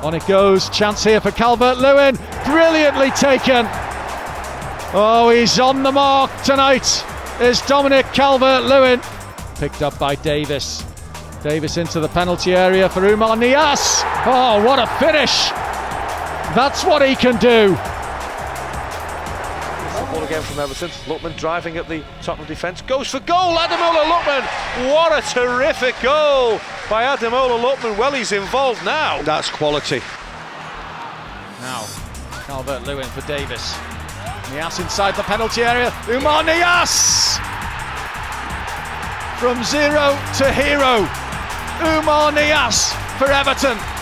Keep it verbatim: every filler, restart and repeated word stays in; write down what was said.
On it goes, chance here for Calvert-Lewin, brilliantly taken. Oh, he's on the mark tonight, is Dominic Calvert-Lewin. Picked up by Davis. Davis into the penalty area for Oumar Niasse. Oh, what a finish! That's what he can do. Ball again from Everton. Lookman driving at the Tottenham defence. Goes for goal, Ademola Lookman! What a terrific goal by Ademola Lookman. Well, he's involved now. That's quality. Now, Calvert-Lewin for Davis. Niasse inside the penalty area. Oumar Niasse! From zero to hero. Oumar Niasse for Everton.